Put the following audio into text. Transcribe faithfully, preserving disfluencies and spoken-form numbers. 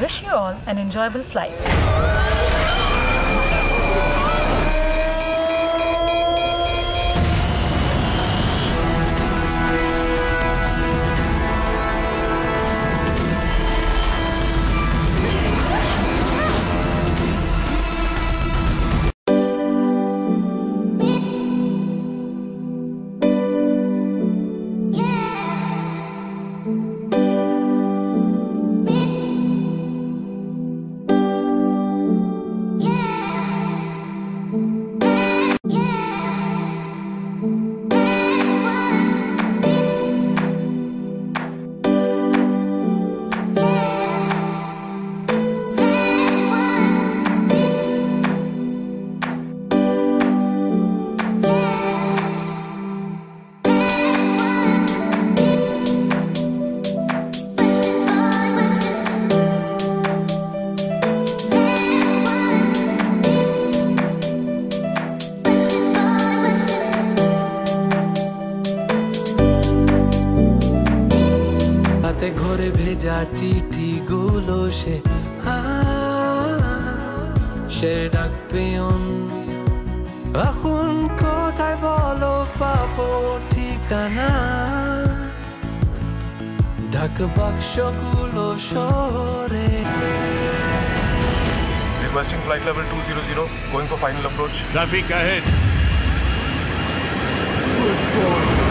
wish you all an enjoyable flight. ঘরে ভেজা চিঠি গুলো সে সে ডাকবে এখন কোথায় বলো পাবো ঠিকানা ঢাক বাক্সগুলো শহরে Requesting flight level two hundred, going for final approach. Traffic ahead. Good boy.